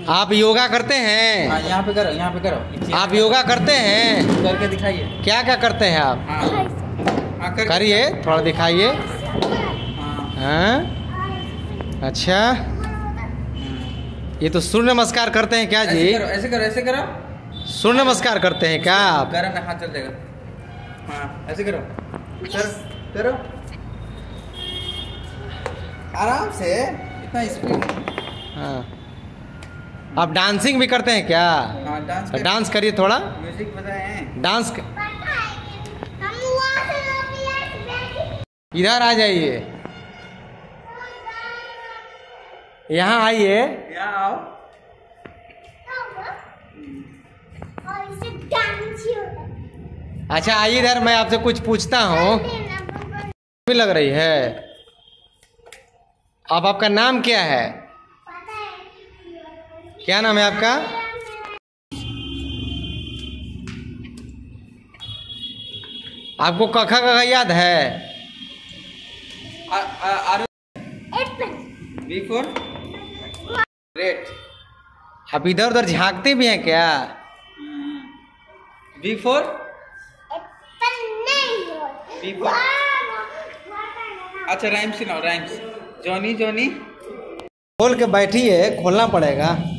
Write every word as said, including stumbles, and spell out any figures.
आप योगा करते हैं? हाँ, यहाँ पे करो, यहाँ पे करो। आप योगा करते हैं? करके दिखाइए। क्या क्या करते हैं आप? हाँ, हाँ, कर करिए, थोड़ा दिखाइए। हाँ, हाँ, अच्छा, ये तो सूर्य नमस्कार करते हैं क्या जी? ऐसे करो, ऐसे करो, ऐसे करो। सूर्य नमस्कार करते हैं क्या आप? गरम में हाथ चल जाएगा। हाँ, ऐसे करो, करो, करो, आराम से, इतना स्पीड। हाँ, आप डांसिंग भी करते हैं क्या? हाँ, डांस तो डांस करिए थोड़ा। म्यूजिक बजाए। डांस कर... इधर आ जाइए, यहाँ आइए। यहाँ आओ। अच्छा आइए इधर, मैं आपसे कुछ पूछता हूँ। भी लग रही है। अब आपका नाम क्या है? क्या नाम है आपका? आपको कखा कखा याद है? B for red. आप इधर उधर झांकते भी हैं क्या? बी फॉर बी फॉर अच्छा, राइम्स सुनाओ, राइम्स। जॉनी जॉनी खोल के बैठिए, खोलना पड़ेगा।